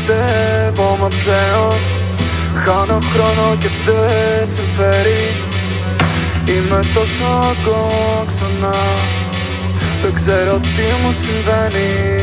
εμπιστεύομαι πλέον. Χάνω χρόνο και δεν συμφέρει. Είμαι τόσο κόξωνα, δεν ξέρω τι μου συμβαίνει.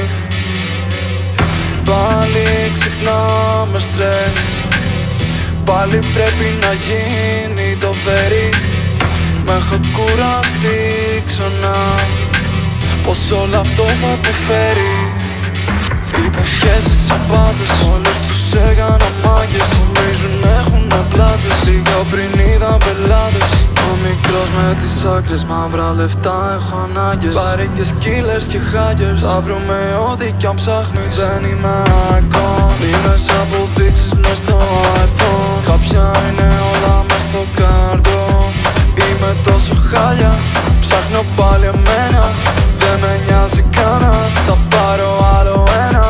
Πάλι ξυπνάω με στρες, πάλι πρέπει να γίνει το βέρι. Μ' έχω κουραστεί ξανά, πως όλο αυτό θα αποφέρει. Υποσχέσεις απάτες, όλους τους έκανα μάγκες. Νομίζουν έχουνε πλάτες, λίγα πριν είδα πελάτες. Ο μικρός με τις άκρες, μαύρα λεφτά έχω ανάγκες. Παρίκες, killers και hackers, θα βρούμε ό,τι κι αν ψάχνεις. Δεν είμαι icon, μήνες αποδείξεις μες στο iPhone. Κάποια είναι όλα μες στο κάργο. Είμαι τόσο χάλια, ψάχνω πάλι εμένα. Δεν με νοιάζει κανένα, θα πάρω άλλο ένα.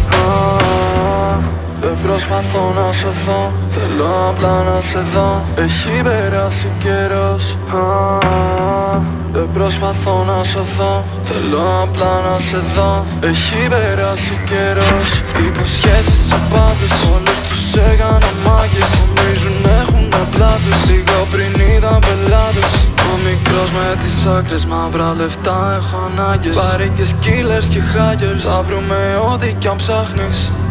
Δεν προσπαθώ να σωθώ, θέλω απλά να σε δω. Έχει περάσει καιρός. Δεν προσπαθώ να σωθώ, θέλω απλά να σε δω. Έχει περάσει καιρός. Υποσχέσεις απάτες, όλους τους έκανα μάγκες. Νομίζουν έχουνε πλάτες, λίγο πριν είδα πελάτες. Ο μικρός με τις άκρες, μαύρα λεφτά έχω ανάγκες. Παρίκες, killers και hackers, θα βρούμε ό,τι κι αν ψάχνεις.